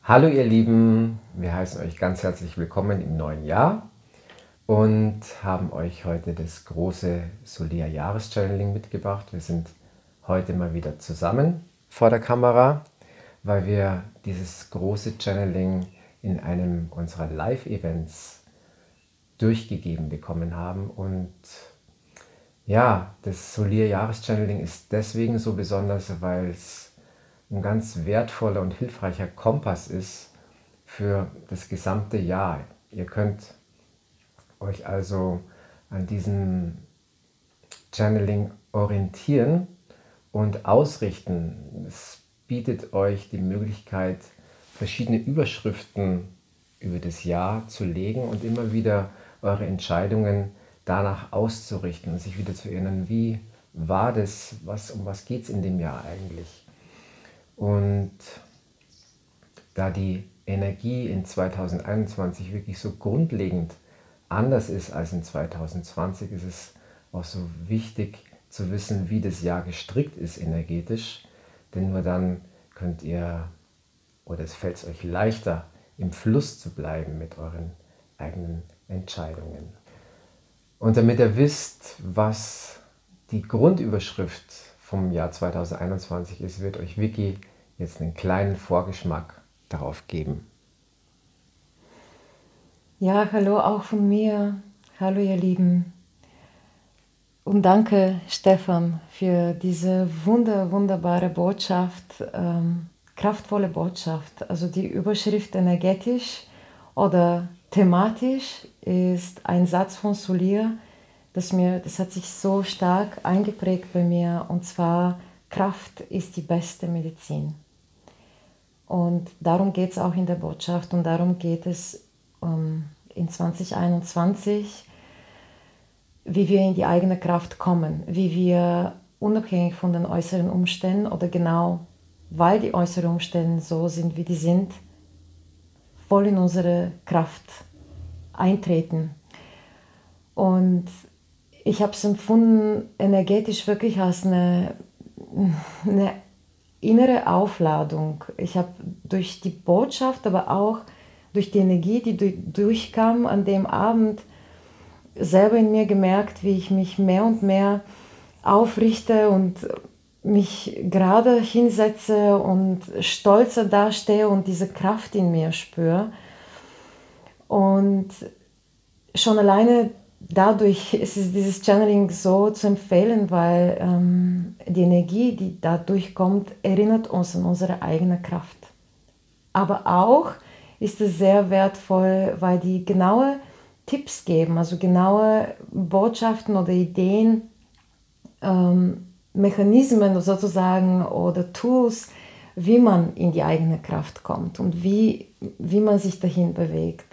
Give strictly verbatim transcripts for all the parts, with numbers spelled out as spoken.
Hallo ihr Lieben, wir heißen euch ganz herzlich willkommen im neuen Jahr und haben euch heute das große Solia-Jahreschanneling mitgebracht. Wir sind heute mal wieder zusammen vor der Kamera, weil wir dieses große Channeling in einem unserer Live-Events durchgegeben bekommen haben. Und ja, das Solia-Jahreschanneling ist deswegen so besonders, weil es ein ganz wertvoller und hilfreicher Kompass ist für das gesamte Jahr. Ihr könnt euch also an diesem Channeling orientieren und ausrichten. Es bietet euch die Möglichkeit, verschiedene Überschriften über das Jahr zu legen und immer wieder eure Entscheidungen danach auszurichten und sich wieder zu erinnern, wie war das, was, um was geht es in dem Jahr eigentlich. Und da die Energie in zweitausendeinundzwanzig wirklich so grundlegend anders ist als in zweitausendzwanzig, ist es auch so wichtig zu wissen, wie das Jahr gestrickt ist energetisch, denn nur dann könnt ihr, oder es fällt es euch leichter, im Fluss zu bleiben mit euren eigenen Entscheidungen. Und damit ihr wisst, was die Grundüberschrift vom Jahr zweitausendeinundzwanzig ist, wird euch Vicky jetzt einen kleinen Vorgeschmack darauf geben. Ja, hallo auch von mir. Hallo ihr Lieben. Und danke Stefan für diese wunder, wunderbare Botschaft, ähm, kraftvolle Botschaft. Also die Überschrift energetisch oder thematisch ist ein Satz von Solia, das, mir, das hat sich so stark eingeprägt bei mir, und zwar: Kraft ist die beste Medizin. Und darum geht es auch in der Botschaft, und darum geht es um, in zweitausendeinundzwanzig, wie wir in die eigene Kraft kommen, wie wir unabhängig von den äußeren Umständen oder genau weil die äußeren Umstände so sind, wie die sind, voll in unsere Kraft eintreten. Und ich habe es empfunden, energetisch wirklich als eine, eine innere Aufladung. Ich habe durch die Botschaft, aber auch durch die Energie, die durchkam an dem Abend, selber in mir gemerkt, wie ich mich mehr und mehr aufrichte und mich gerade hinsetze und stolzer dastehe und diese Kraft in mir spüre. Und schon alleine dadurch ist es, dieses Channeling so zu empfehlen, weil ähm, die Energie, die da durchkommt, erinnert uns an unsere eigene Kraft. Aber auch ist es sehr wertvoll, weil die genaue Tipps geben, also genaue Botschaften oder Ideen, ähm, Mechanismen sozusagen oder Tools, wie man in die eigene Kraft kommt und wie, wie man sich dahin bewegt.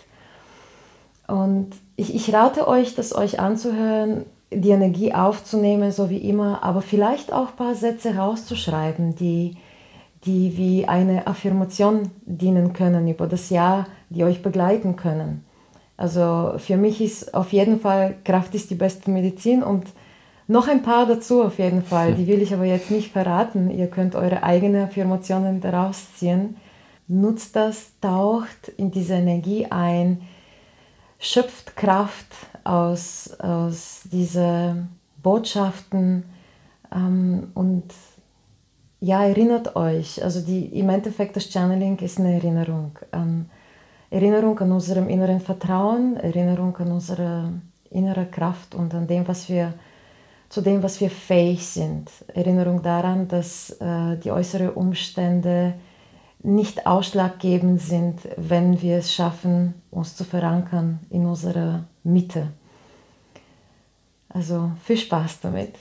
Und ich, ich rate euch, das euch anzuhören, die Energie aufzunehmen, so wie immer, aber vielleicht auch ein paar Sätze rauszuschreiben, die, die wie eine Affirmation dienen können über das Jahr, die euch begleiten können. Also für mich ist auf jeden Fall Kraft ist die beste Medizin, und noch ein paar dazu auf jeden Fall, die will ich aber jetzt nicht verraten. Ihr könnt eure eigenen Affirmationen daraus ziehen. Nutzt das, taucht in diese Energie ein, schöpft Kraft aus, aus diesen Botschaften ähm, und ja, erinnert euch. Also die, im Endeffekt das Channeling ist eine Erinnerung. Ähm, Erinnerung an unserem inneren Vertrauen, Erinnerung an unsere innere Kraft und an dem, was wir, zu dem, was wir fähig sind. Erinnerung daran, dass äh, die äußeren Umstände nicht ausschlaggebend sind, wenn wir es schaffen, uns zu verankern in unserer Mitte. Also viel Spaß damit.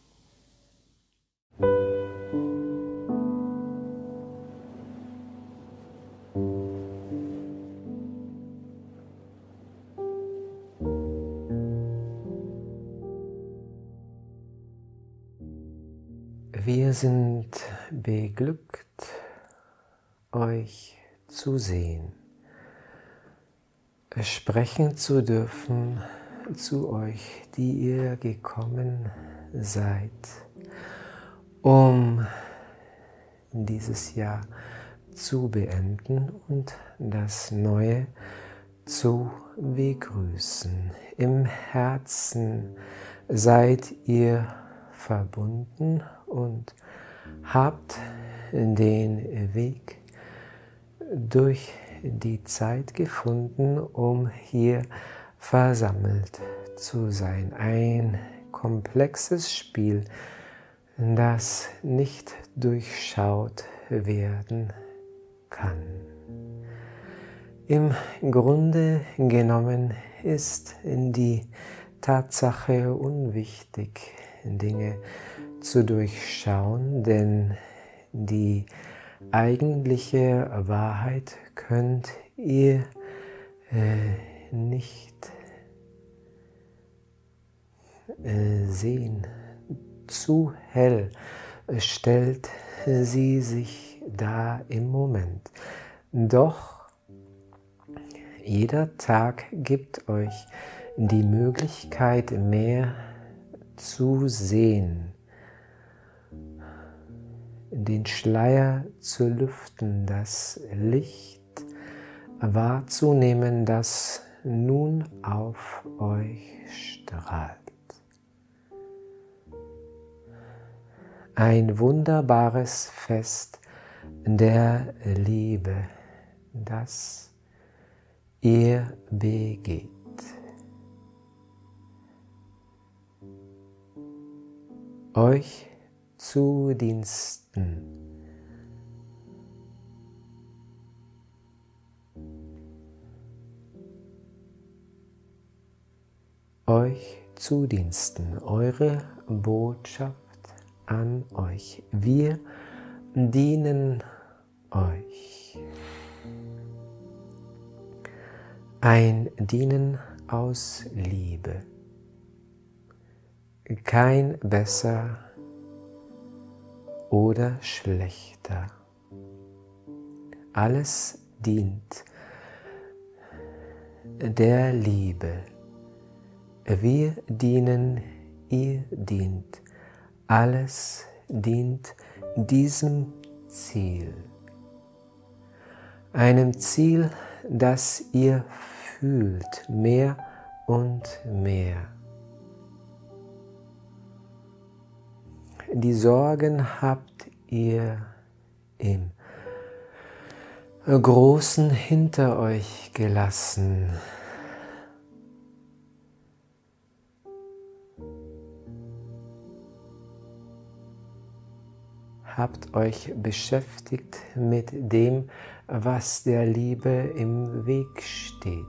Wir sind beglückt, euch zu sehen, sprechen zu dürfen zu euch, die ihr gekommen seid, um dieses Jahr zu beenden und das Neue zu begrüßen. Im Herzen seid ihr verbunden und habt den Weg durch die Zeit gefunden, um hier versammelt zu sein. Ein komplexes Spiel, das nicht durchschaut werden kann. Im Grunde genommen ist die Tatsache unwichtig, Dinge zu durchschauen, denn die eigentliche Wahrheit könnt ihr äh, nicht äh, sehen. Zu hell stellt sie sich dar im Moment. Doch jeder Tag gibt euch die Möglichkeit, mehr zu sehen, den Schleier zu lüften, das Licht wahrzunehmen, das nun auf euch strahlt. Ein wunderbares Fest der Liebe, das ihr begeht. Euch zu Diensten. Euch zu Diensten. Eure Botschaft an euch. Wir dienen euch. Ein Dienen aus Liebe. Kein besser oder schlechter. Alles dient der Liebe. Wir dienen, ihr dient. Alles dient diesem Ziel. Einem Ziel, das ihr fühlt, mehr und mehr. Die Sorgen habt ihr im Großen hinter euch gelassen. Habt euch beschäftigt mit dem, was der Liebe im Weg steht.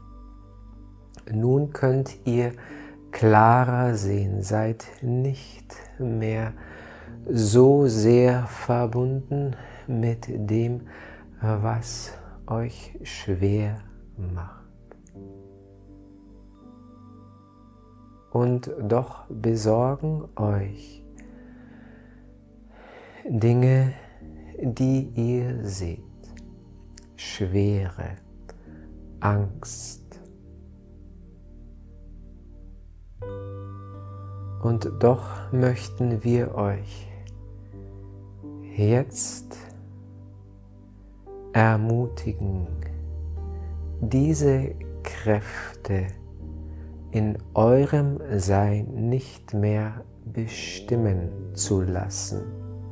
Nun könnt ihr klarer sehen, seid nicht mehr so sehr verbunden mit dem, was euch schwer macht. Und doch besorgen euch Dinge, die ihr seht, Schwere, Angst. Und doch möchten wir euch jetzt ermutigen, diese Kräfte in eurem Sein nicht mehr bestimmen zu lassen.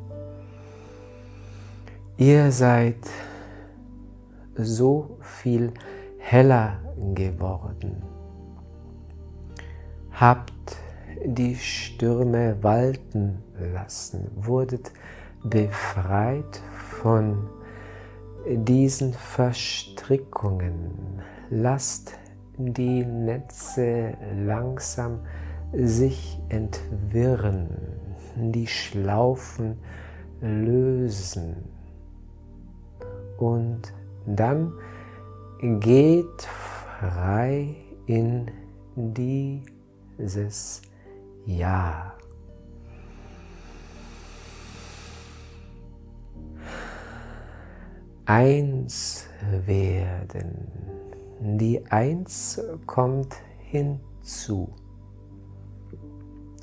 Ihr seid so viel heller geworden, habt die Stürme walten lassen, wurdet befreit von diesen Verstrickungen. Lasst die Netze langsam sich entwirren, die Schlaufen lösen und dann geht frei in dieses Ja. Eins werden. Die Eins kommt hinzu.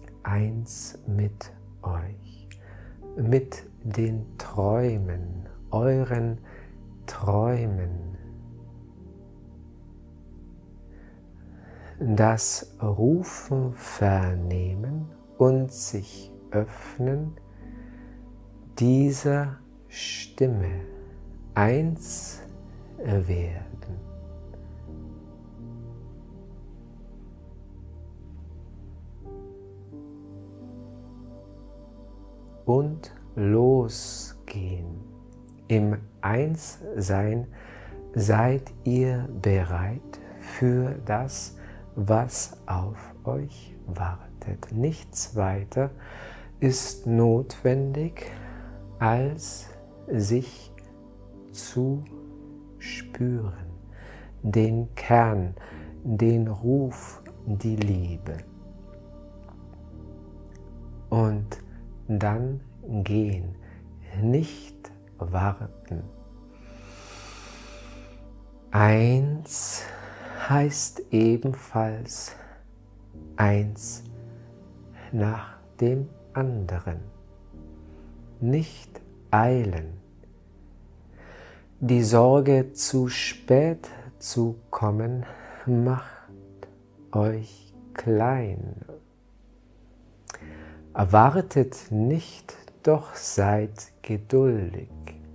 Eins mit euch, mit den Träumen euren Träumen. Das Rufen vernehmen und sich öffnen dieser Stimme, eins werden. Und losgehen. Im Einssein seid ihr bereit für das, was auf euch wartet. Nichts weiter ist notwendig, als sich zu spüren, den Kern, den Ruf, die Liebe. Und dann gehen, nicht warten. Eins heißt ebenfalls eins nach dem anderen. Nicht eilen. Die Sorge, zu spät zu kommen, macht euch klein. Erwartet nicht, doch seid geduldig.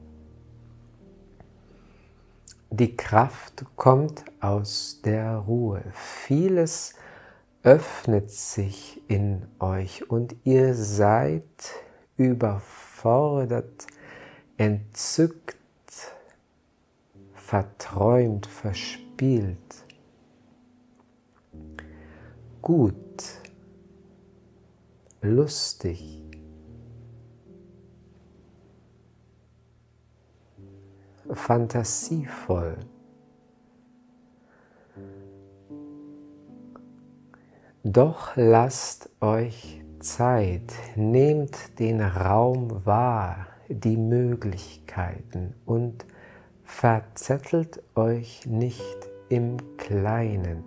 Die Kraft kommt aus der Ruhe. Vieles öffnet sich in euch und ihr seid überfordert, entzückt, verträumt, verspielt. Gut, lustig, fantasievoll. Doch lasst euch Zeit, nehmt den Raum wahr, die Möglichkeiten und verzettelt euch nicht im Kleinen.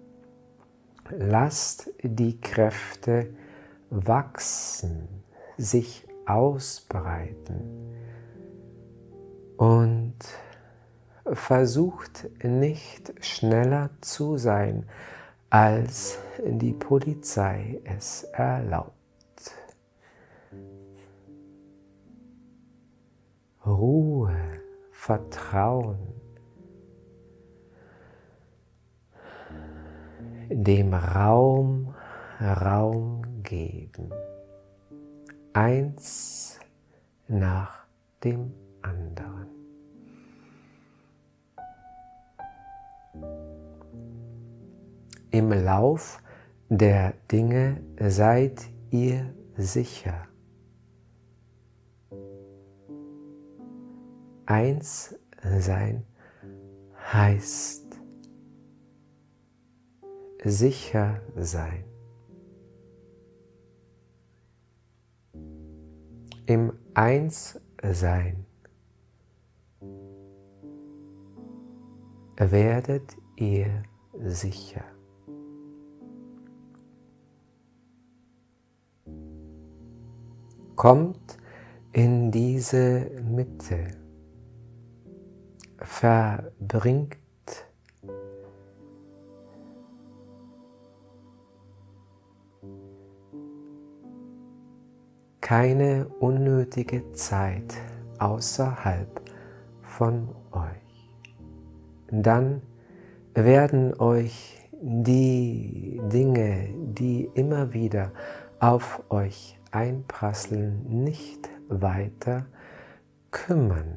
Lasst die Kräfte wachsen, sich ausbreiten und versucht nicht schneller zu sein, als die Polizei es erlaubt. Ruhe, Vertrauen, dem Raum Raum geben, eins nach dem anderen. Im Lauf der Dinge seid ihr sicher. Eins sein heißt sicher sein. Im Einssein werdet ihr sicher. Kommt in diese Mitte, verbringt keine unnötige Zeit außerhalb von euch. Dann werden euch die Dinge, die immer wieder auf euch einprasseln, nicht weiter kümmern.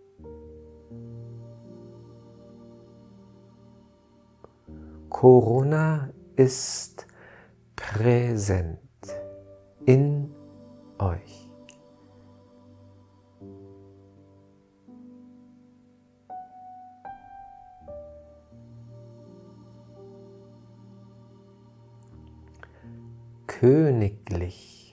Corona ist präsent in euch. Königlich,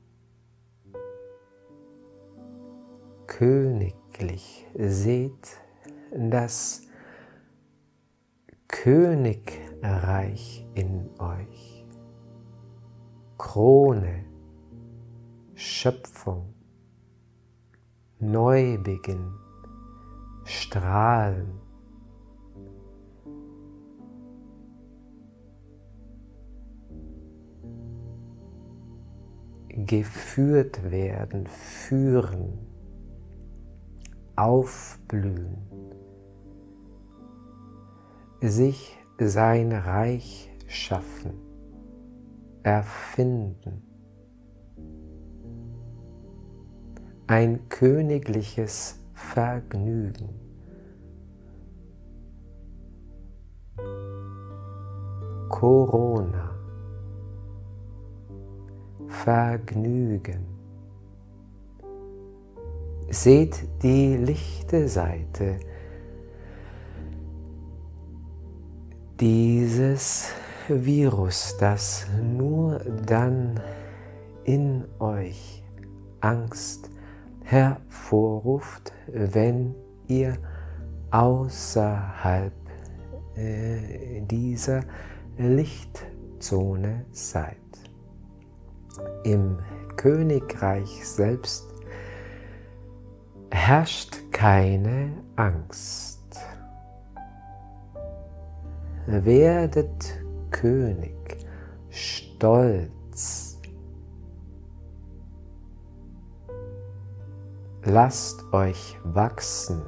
königlich, seht das Königreich in euch, Krone, Schöpfung, Neubeginn, strahlen. Geführt werden, führen, aufblühen, sich sein Reich schaffen, erfinden, ein königliches Vergnügen. Corona, Vergnügen. Seht die lichte Seite dieses Virus, das nur dann in euch Angst hervorruft, wenn ihr außerhalb äh, dieser Lichtzone seid. Im Königreich selbst herrscht keine Angst. Werdet König, stolz. Lasst euch wachsen,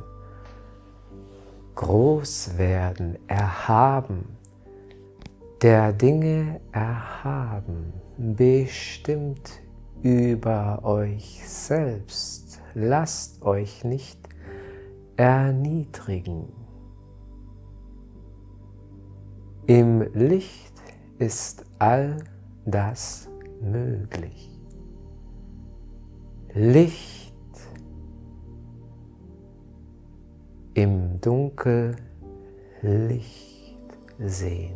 groß werden, erhaben, der Dinge erhaben, bestimmt über euch selbst. Lasst euch nicht erniedrigen. Im Licht ist all das möglich. Licht im Dunkel, Licht sehen.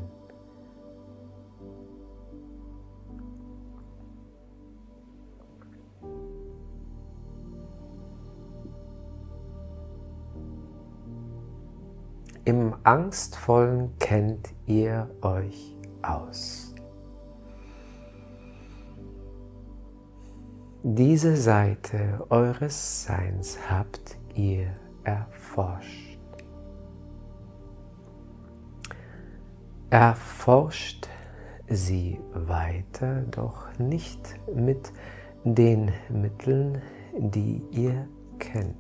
Im Angstvollen kennt ihr euch aus. Diese Seite eures Seins habt ihr erforscht. Erforscht sie weiter, doch nicht mit den Mitteln, die ihr kennt.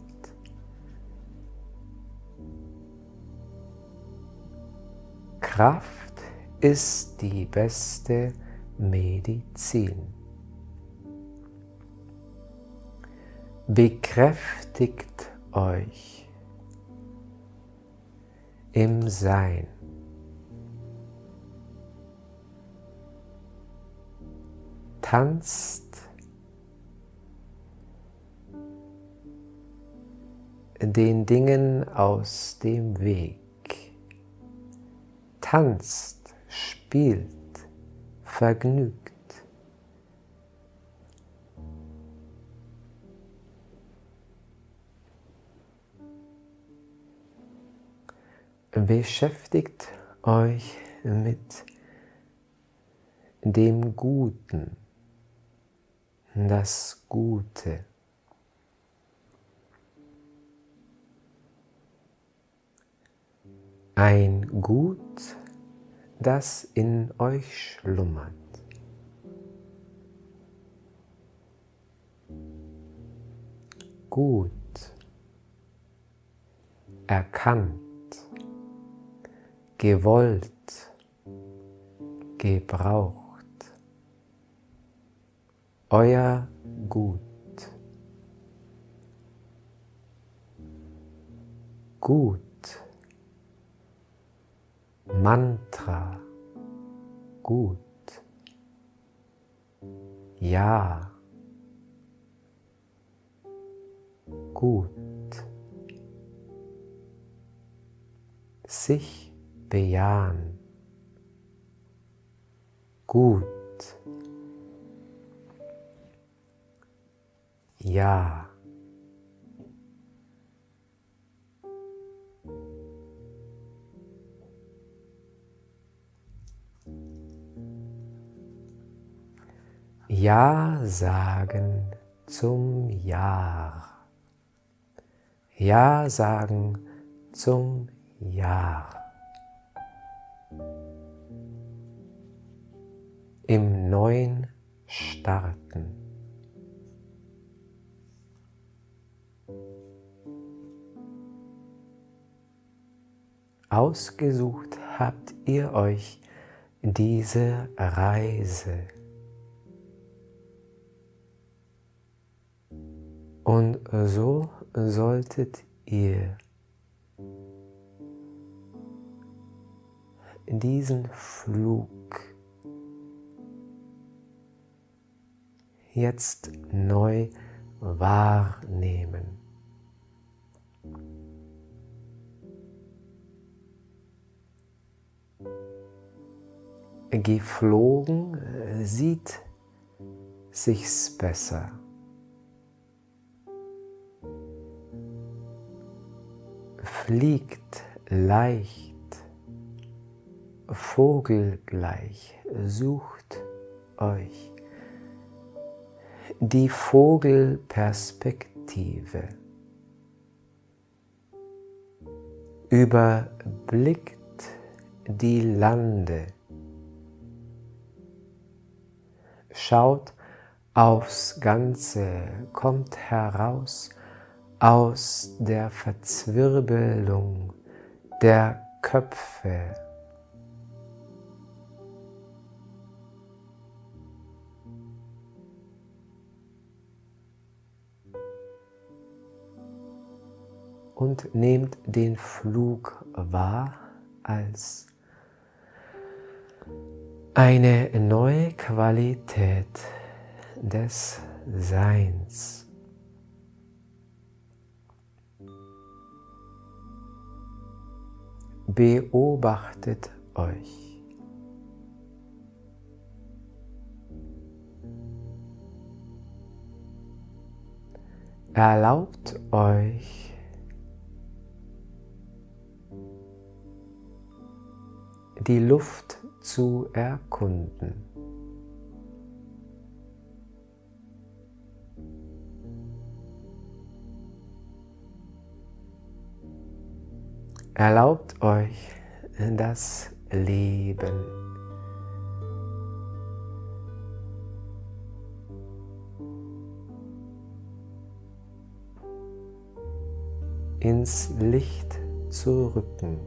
Kraft ist die beste Medizin. Bekräftigt euch im Sein. Tanzt den Dingen aus dem Weg. Tanzt, spielt, vergnügt. Beschäftigt euch mit dem Guten, das Gute. Ein Gut, das in euch schlummert. Gut, erkannt, gewollt, gebraucht. Euer Gut. Gut. Mantra, gut, ja, gut, sich bejahen, gut, ja. Ja sagen zum Jahr. Ja sagen zum Jahr. Im neuen starten. Ausgesucht habt ihr euch diese Reise. Und so solltet ihr diesen Flug jetzt neu wahrnehmen. Geflogen sieht sich's besser. Fliegt leicht, vogelgleich, sucht euch die Vogelperspektive. Überblickt die Lande. Schaut aufs Ganze, kommt heraus aus der Verzwirbelung der Köpfe. Und nehmt den Flug wahr als eine neue Qualität des Seins. Beobachtet euch. Erlaubt euch, die Luft zu erkunden. Erlaubt euch das Leben. Ins Licht zu rücken.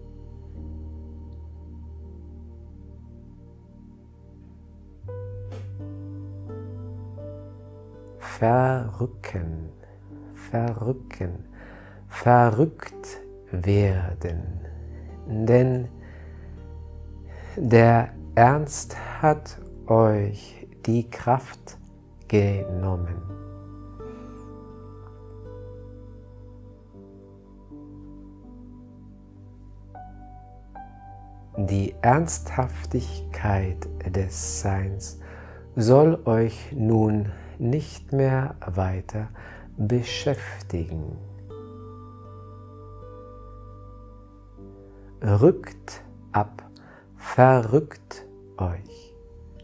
Verrücken, verrücken, verrückt werden, denn der Ernst hat euch die Kraft genommen. Die Ernsthaftigkeit des Seins soll euch nun nicht mehr weiter beschäftigen. Rückt ab, verrückt euch.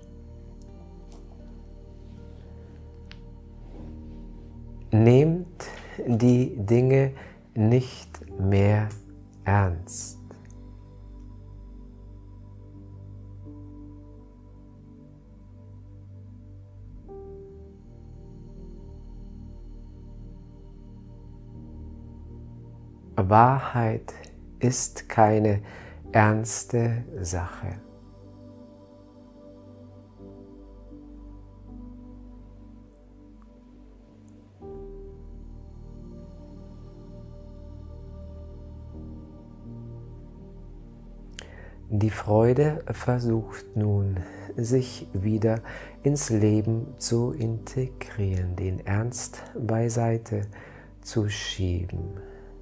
Nehmt die Dinge nicht mehr ernst. Wahrheit ist keine ernste Sache. Die Freude versucht nun, sich wieder ins Leben zu integrieren, den Ernst beiseite zu schieben.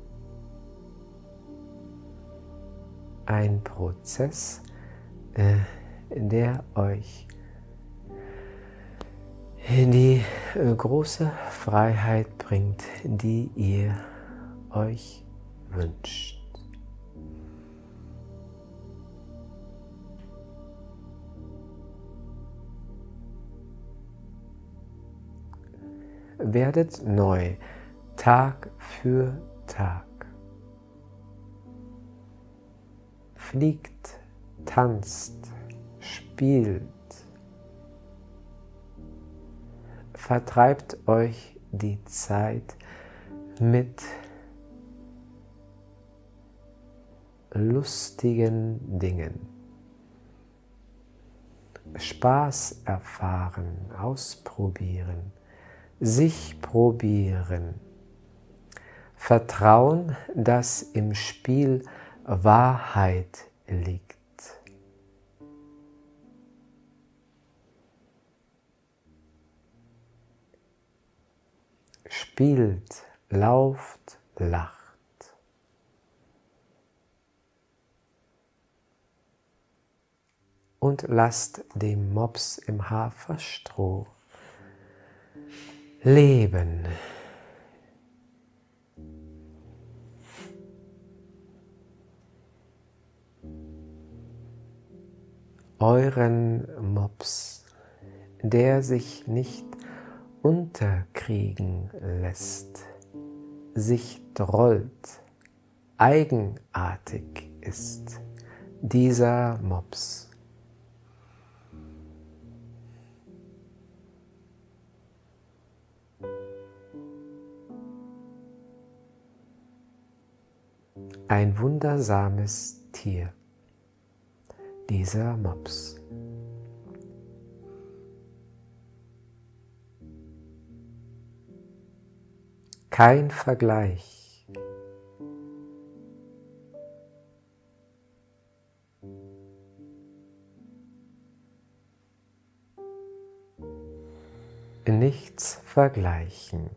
Ein Prozess, äh, der euch in die äh, große Freiheit bringt, die ihr euch wünscht. Werdet neu, Tag für Tag. Fliegt, tanzt, spielt, vertreibt euch die Zeit mit lustigen Dingen. Spaß erfahren, ausprobieren, sich probieren. Vertrauen, dass im Spiel Wahrheit liegt. Spielt, lauft, lacht. Und lasst den Mops im Haferstroh leben. Euren Mops, der sich nicht unterkriegen lässt, sich drollt, eigenartig ist, dieser Mops. Ein wundersames Tier, dieser Mops. Kein Vergleich. Nichts vergleichen.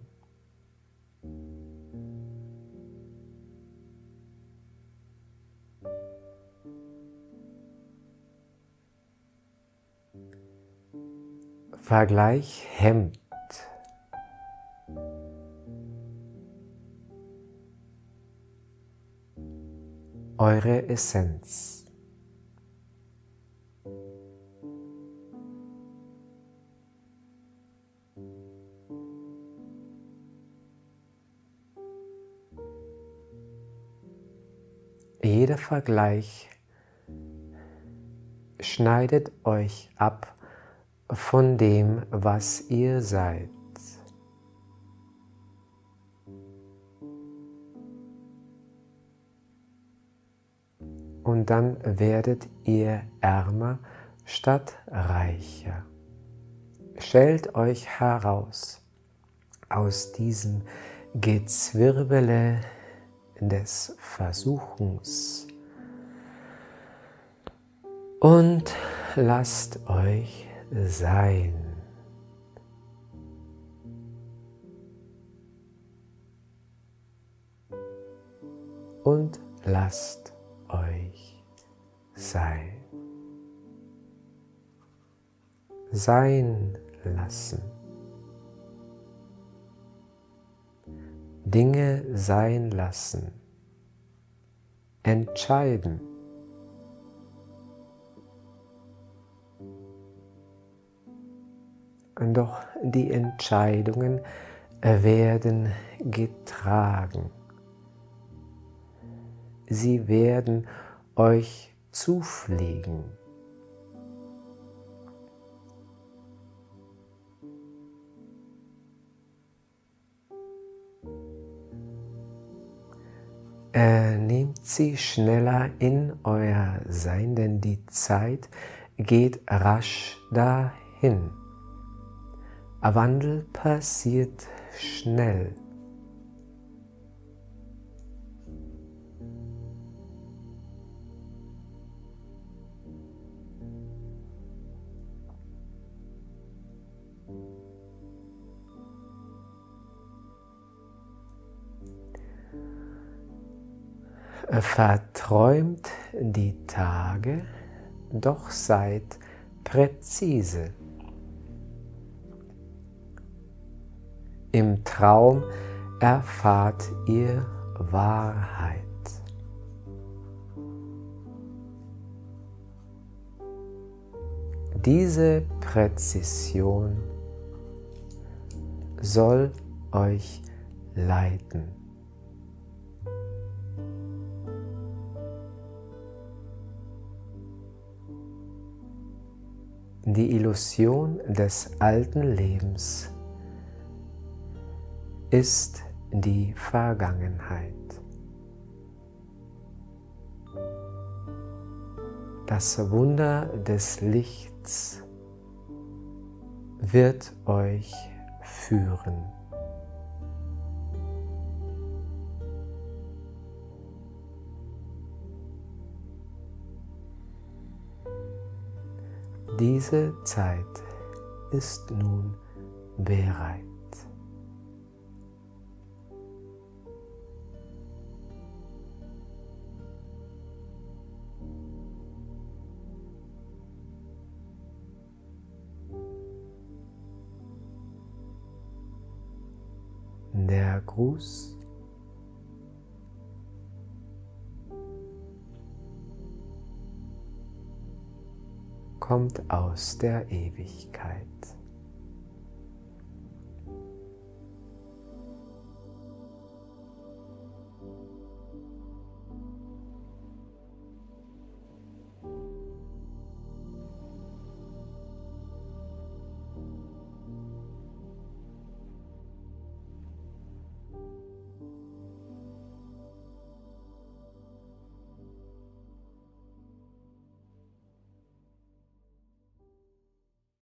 Vergleich hemmt. Eure Essenz. Jeder Vergleich schneidet euch ab von dem, was ihr seid. Und dann werdet ihr ärmer statt reicher. Stellt euch heraus aus diesem Gezwirbele des Versuchens und lasst euch sein. Und lasst euch sein. Sein lassen. Dinge sein lassen. Entscheiden. Doch die Entscheidungen werden getragen. Sie werden euch zufliegen. Äh, nehmt sie schneller in euer Sein, denn die Zeit geht rasch dahin. Wandel passiert schnell. Verträumt die Tage, doch seid präzise. Im Traum erfahrt ihr Wahrheit. Diese Präzision soll euch leiten. Die Illusion des alten Lebens ist die Vergangenheit. Das Wunder des Lichts wird euch führen. Diese Zeit ist nun bereit. Der Gruß kommt aus der Ewigkeit.